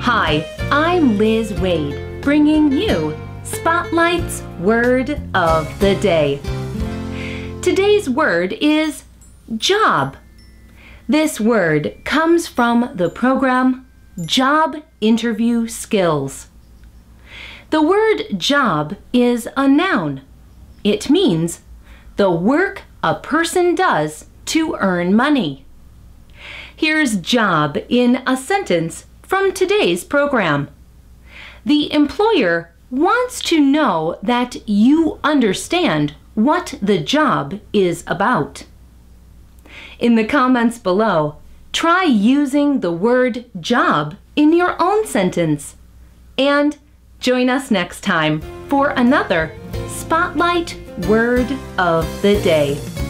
Hi, I'm Liz Wade, bringing you Spotlight's Word of the Day. Today's word is job. This word comes from the program Job Interview Skills. The word job is a noun. It means the work a person does to earn money. Here's job in a sentence from today's program. The employer wants to know that you understand what the job is about. In the comments below, try using the word job in your own sentence. And join us next time for another Spotlight Word of the Day.